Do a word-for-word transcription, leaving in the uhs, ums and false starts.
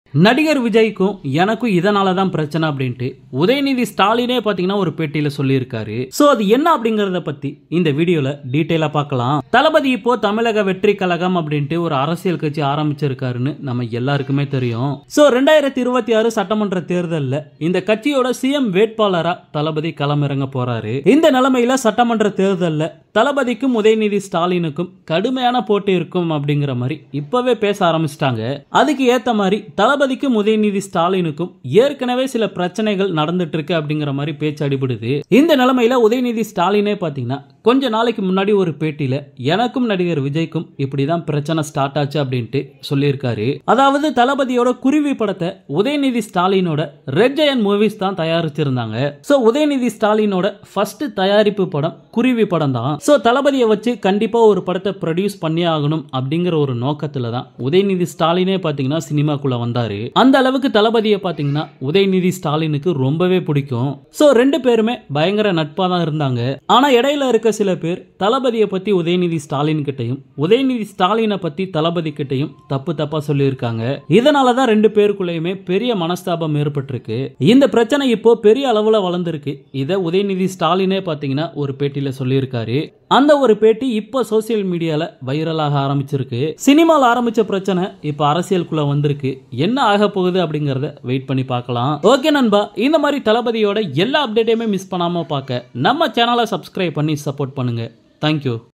நடிகர் விஜய்க்கும் எனக்கும் இதனால தான் பிரச்சனை அப்படின்ட்டு உதயநிதி ஸ்டாலினே பாத்தீங்கன்னா ஒரு பேட்டியில சொல்லியிருக்காரு. சோ அது என்ன அப்படிங்கறத பத்தி இந்த வீடியோல டீடைலா பார்க்கலாம். தளபதி இப்போ தமிழக வெற்றி கழகம் அப்படின்ட்டு ஒரு அரசியல் கட்சி ஆரம்பிச்சிருக்காருன்னு நம்ம எல்லாருக்குமே தெரியும். சோ ரெண்டாயிரத்தி இருபத்தி ஆறு சட்டமன்ற தேர்தல்ல இந்த கட்சியோட சிஎம் வேட்பாளரா தளபதி களமிறங்க போறாரு. இந்த நிலைமையில சட்டமன்ற தேர்தல்ல தளபதிக்கும் உதயநிதி ஸ்டாலினுக்கும் கடுமையான போட்டி இருக்கும் அப்படிங்கிற மாதிரி இப்பவே பேச ஆரம்பிச்சிட்டாங்க. அதுக்கு ஏத்த மாதிரி தளபதிக்கும் உதயநிதி ஸ்டாலினுக்கும் ஏற்கனவே சில பிரச்சனைகள் நடந்துட்டு இருக்கு அப்படிங்கிற மாதிரி பேச்சு அடிபடுது. இந்த நிலைமையில உதயநிதி ஸ்டாலினே பாத்தீங்கன்னா கொஞ்ச நாளைக்கு முன்னாடி ஒரு பேட்டியில எனக்கும் நடிகர் விஜய்க்கும் இப்படிதான் பிரச்சனை ஸ்டார்ட் ஆச்சு அப்படின்ட்டு சொல்லியிருக்காரு. அதாவது தளபதியோட குருவி படத்தை உதயநிதி ஸ்டாலினோட ரெட் ஜெயன்ட் மூவிஸ் தான் தயாரிச்சிருந்தாங்க. சோ உதயநிதி ஸ்டாலினோட ஃபர்ஸ்ட் தயாரிப்பு படம் குருவி படம் தான். சோ தளபதியை வச்சு கண்டிப்பா ஒரு படத்தை ப்ரொடியூஸ் பண்ணி ஆகணும் அப்படிங்கிற ஒரு நோக்கத்துல தான் உதயநிதி ஸ்டாலினே பாத்தீங்கன்னா சினிமாக்குள்ள வந்தாரு. அந்த அளவுக்கு தளபதியை பாத்தீங்கன்னா உதயநிதி ஸ்டாலினுக்கு ரொம்பவே பிடிக்கும். சோ ரெண்டு பேருமே பயங்கர நட்பா தான் இருந்தாங்க. ஆனா இடையில இருக்க சில பேர் தளபதியை பத்தி உதயநிதி ஸ்டாலின் கிட்டையும் உதயநிதி ஸ்டாலினை பத்தி தளபதி கிட்டையும் தப்பு தப்பா சொல்லி இருக்காங்க. இதனாலதான் ரெண்டு பேருக்குள்ளயுமே பெரிய மனஸ்தாபம் ஏற்பட்டிருக்கு. இந்த பிரச்சனை இப்போ பெரிய அளவுல வளர்ந்திருக்கு. இத உதயநிதி ஸ்டாலினே பாத்தீங்கன்னா ஒரு பேட்டியில சொல்லியிருக்காரு. அந்த ஒரு பேட்டி இப்ப சோசியல் மீடியால வைரலாக ஆரம்பிச்சிருக்கு. சினிமால ஆரம்பிச்ச பிரச்சனை இப்ப அரசியலுக்குள்ள வந்திருக்கு. என்ன ஆக போகுது அப்படிங்கறத வெயிட் பண்ணி பார்க்கலாம். ஓகே நண்பா, இந்த மாதிரி தளபதியோட எல்லா அப்டேட்டையுமே மிஸ் பண்ணாம பார்க்க நம்ம சேனலை சப்ஸ்கிரைப் பண்ணி சப்போர்ட் பண்ணுங்க. தேங்க்யூ.